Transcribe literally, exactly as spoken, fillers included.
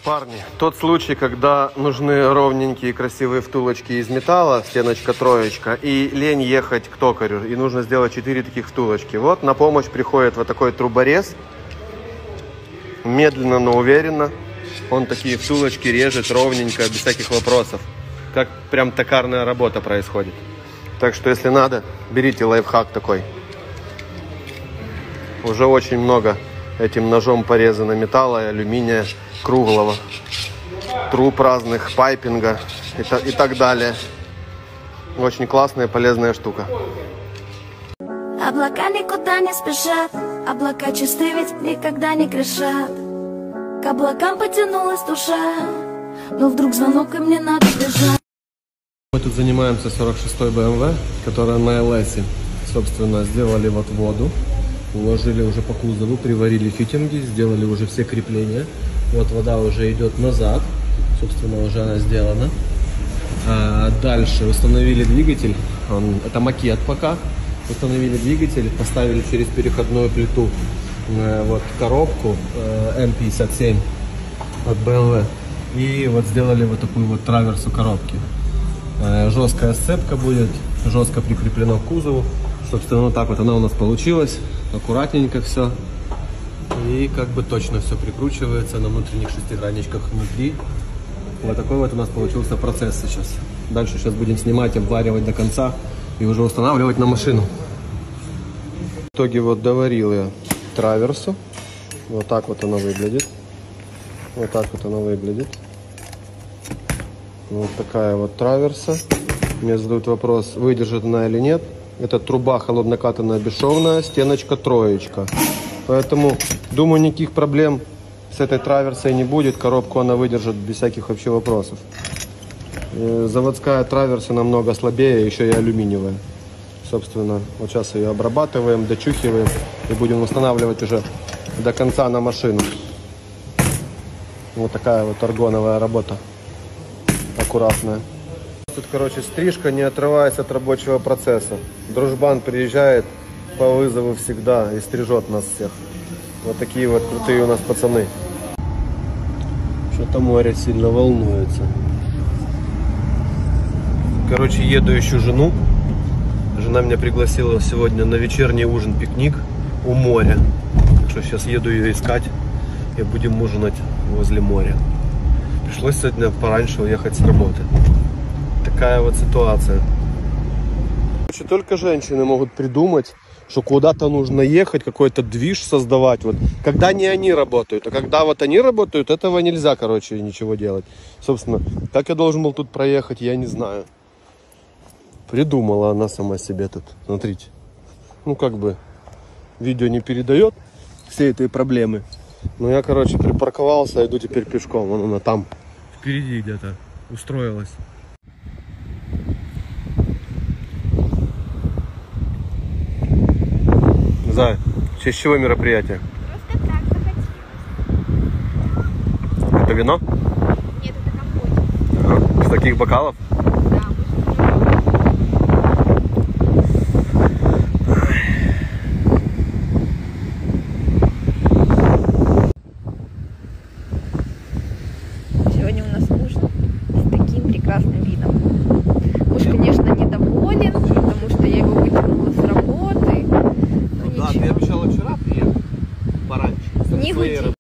Парни, тот случай, когда нужны ровненькие красивые втулочки из металла, стеночка троечка, и лень ехать к токарю, и нужно сделать четыре таких втулочки. Вот на помощь приходит вот такой труборез, медленно, но уверенно. Он такие втулочки режет ровненько, без всяких вопросов. Как прям токарная работа происходит. Так что, если надо, берите лайфхак такой. Уже очень много этим ножом порезано металла и алюминия круглого, труб разных, пайпинга и, та, и так далее. Очень классная, полезная штука. Облака никуда не спешат, облака чисты ведь никогда не грешат. К облакам потянулась душа, но вдруг звонок, и мне надо бежать. Мы тут занимаемся сорок шестой бэ эм вэ, которая на эл эс. Собственно, сделали вот воду, уложили уже по кузову, приварили фитинги, сделали уже все крепления. Вот вода уже идет назад, собственно, уже она сделана. А дальше установили двигатель, он, это макет пока. Установили двигатель, поставили через переходную плиту э, вот коробку э, эм пятьдесят семь от бэ эм вэ. И вот сделали вот такую вот траверсу коробки. Э, жесткая сцепка будет, жестко прикреплено к кузову. Собственно, вот так вот она у нас получилась. Аккуратненько все. И как бы точно все прикручивается на внутренних шестигранничках внутри. Вот такой вот у нас получился процесс сейчас. Дальше сейчас будем снимать, обваривать до конца и уже устанавливать на машину. В итоге вот доварил я траверсу. Вот так вот она выглядит. Вот так вот она выглядит. Вот такая вот траверса. Мне задают вопрос, выдержит она или нет. Это труба холоднокатанная бесшовная, стеночка троечка. Поэтому, думаю, никаких проблем с этой траверсой не будет. Коробку она выдержит без всяких вообще вопросов. Заводская траверса намного слабее, еще и алюминиевая. Собственно, вот сейчас ее обрабатываем, дочухиваем и будем устанавливать уже до конца на машину. Вот такая вот аргоновая работа. Аккуратная. Тут, короче, стрижка не отрываясь от рабочего процесса. Дружбан приезжает по вызову всегда и стрижет нас всех. Вот такие вот крутые у нас пацаны. Что-то море сильно волнуется. Короче, еду, ищу жену. Жена меня пригласила сегодня на вечерний ужин-пикник у моря. Так что сейчас еду ее искать и будем ужинать возле моря. Пришлось сегодня пораньше уехать с работы. Такая вот ситуация. Короче, только женщины могут придумать, что куда-то нужно ехать, какой-то движ создавать. Вот. Когда не они работают, а когда вот они работают, этого нельзя, короче, ничего делать. Собственно, как я должен был тут проехать, я не знаю. Придумала она сама себе тут. Смотрите. Ну, как бы, видео не передает всей этой проблемы. Но я, короче, припарковался, иду теперь пешком. Вон она там, впереди где-то, устроилась. Зай, в честь чего мероприятие? Просто так захотелось. Это вино? Нет, это компот. Ага. С таких бокалов?